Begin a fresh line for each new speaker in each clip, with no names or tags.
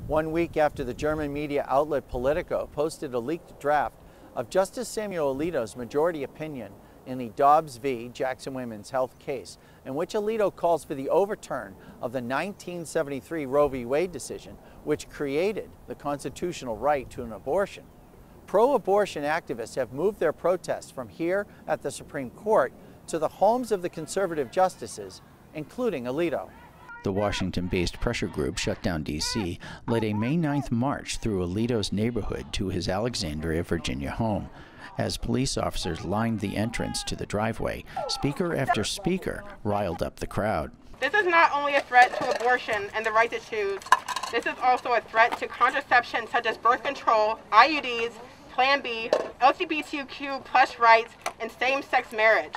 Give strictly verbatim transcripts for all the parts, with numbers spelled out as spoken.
One week after the German media outlet Politico posted a leaked draft of Justice Samuel Alito's majority opinion in the Dobbs v. Jackson Women's Health case, in which Alito calls for the overturn of the nineteen seventy-three Roe v. Wade decision, which created the constitutional right to an abortion. Pro-abortion activists have moved their protests from here at the Supreme Court to the homes of the conservative justices, including Alito.
The Washington-based pressure group Shutdown D C led a May ninth march through Alito's neighborhood to his Alexandria, Virginia home. As police officers lined the entrance to the driveway, speaker after speaker riled up the crowd.
This is not only a threat to abortion and the right to choose, this is also a threat to contraception such as birth control, I U Ds, Plan B, L G B T Q plus rights, and same-sex marriage.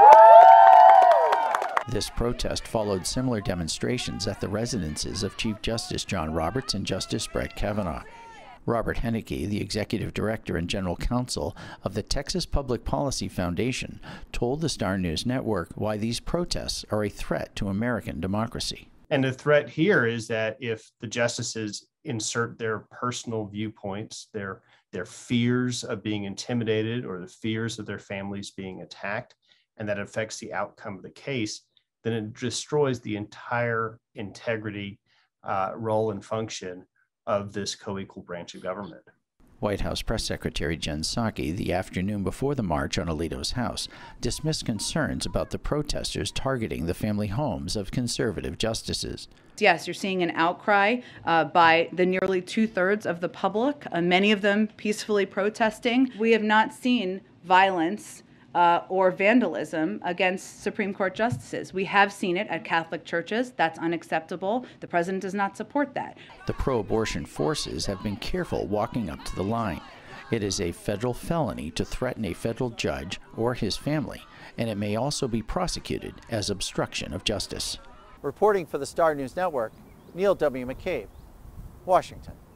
This protest followed similar demonstrations at the residences of Chief Justice John Roberts and Justice Brett Kavanaugh. Robert Henneke, the executive director and general counsel of the Texas Public Policy Foundation, told the Star News Network why these protests are a threat to American democracy.
And the threat here is that if the justices insert their personal viewpoints, their, their fears of being intimidated or the fears of their families being attacked, and that affects the outcome of the case, then it destroys the entire integrity, uh, role, and function of this co-equal branch of government.
White House Press Secretary Jen Psaki, the afternoon before the march on Alito's house, dismissed concerns about the protesters targeting the family homes of conservative justices.
Yes, you're seeing an outcry uh, by the nearly two-thirds of the public, uh, many of them peacefully protesting. We have not seen violence Uh, or vandalism against Supreme Court justices. We have seen it at Catholic churches. That's unacceptable. The president does not support that.
The pro-abortion forces have been careful walking up to the line. It is a federal felony to threaten a federal judge or his family, and it may also be prosecuted as obstruction of justice.
Reporting for the Star News Network, Neil W. McCabe, Washington.